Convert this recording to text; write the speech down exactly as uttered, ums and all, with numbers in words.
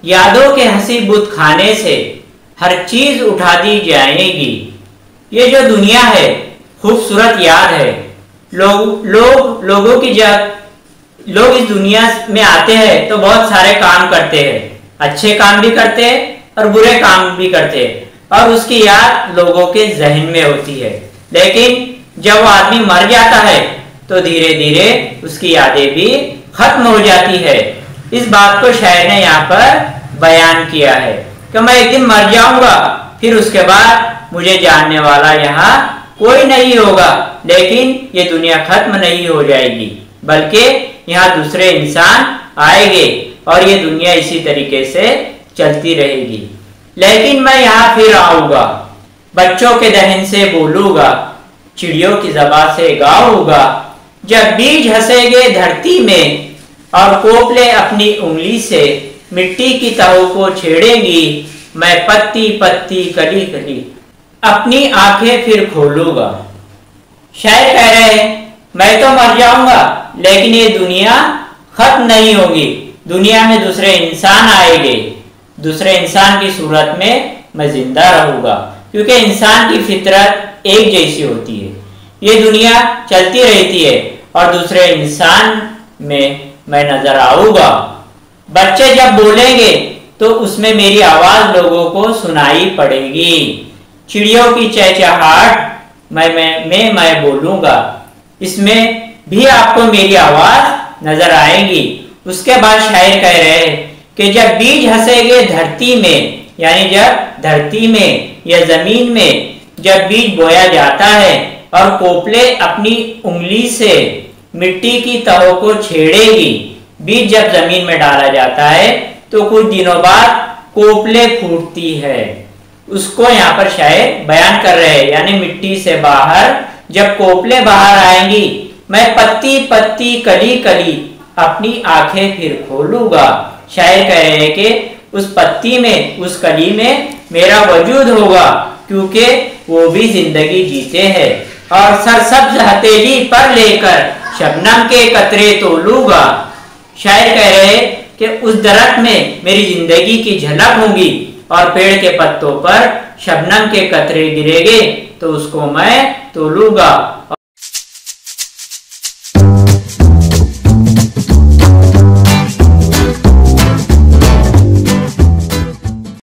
यादों के हंसी बुत खाने से हर चीज उठा दी जाएगी। ये जो दुनिया है खूबसूरत याद है। लोग लोग लोगों की जब लोग इस दुनिया में आते हैं तो बहुत सारे काम करते हैं, अच्छे काम भी करते हैं और बुरे काम भी करते हैं और उसकी याद लोगों के जहन में होती है। लेकिन जब वो आदमी मर जाता है तो धीरे धीरे उसकी यादें भी खत्म हो जाती है। इस बात को शायर ने यहाँ पर बयान किया है कि मैं एक दिन मर जाऊंगा, फिर उसके बाद मुझे जानने वाला यहाँ कोई नहीं होगा, लेकिन ये दुनिया खत्म नहीं हो जाएगी, बल्कि यहाँ दूसरे इंसान आएंगे और ये दुनिया इसी तरीके से चलती रहेगी। लेकिन मैं यहाँ फिर आऊंगा, बच्चों के दहन से बोलूंगा, चिड़ियों की ज़बान से गाऊंगा। जब बीज हंसेंगे धरती में और कोपले अपनी उंगली से मिट्टी की तहों को छेड़ेंगी, मैं पत्ती पत्ती कली कली अपनी आंखें फिर खोलूंगा। शायद कह रहे हैं मैं तो मर जाऊंगा लेकिन ये दुनिया खत्म नहीं होगी, दुनिया में दूसरे इंसान आएंगे, दूसरे इंसान की सूरत में मैं जिंदा रहूंगा, क्योंकि इंसान की फितरत एक जैसी होती है। ये दुनिया चलती रहती है और दूसरे इंसान में मैं नजर आऊंगा। बच्चे जब बोलेंगे तो उसमें मेरी आवाज लोगों को सुनाई पड़ेगी। चिड़ियों की चहचहाहट मैं मैं मैं मैं बोलूंगा, इसमें भी आपको मेरी आवाज नजर आएगी। उसके बाद शायर कह रहे हैं कि जब बीज हंसेंगे धरती में, यानी जब धरती में या जमीन में जब बीज बोया जाता है और कोपले अपनी उंगली से मिट्टी की तहों को छेड़ेगी। बीज जब जमीन में डाला जाता है तो कुछ दिनों बाद कोपले फूटती है, उसको यहाँ पर शायद बयान कर रहे हैं, यानी मिट्टी से बाहर जब कोपले बाहर आएंगी, मैं पत्ती पत्ती कली कली अपनी आंखें फिर खोलूंगा। शायर कह रहे हैं कि उस पत्ती में, उस कली में मेरा वजूद होगा, क्योंकि वो भी जिंदगी जीते हैं। और सरसब्ज हथेली पर लेकर शबनम के कतरे तोलूंगा। शायर कह रहे हैं कि उस दरख्त में मेरी जिंदगी की झलक होगी और पेड़ के पत्तों पर शबनम के कतरे गिरेंगे तो उसको मैं तोलूंगा।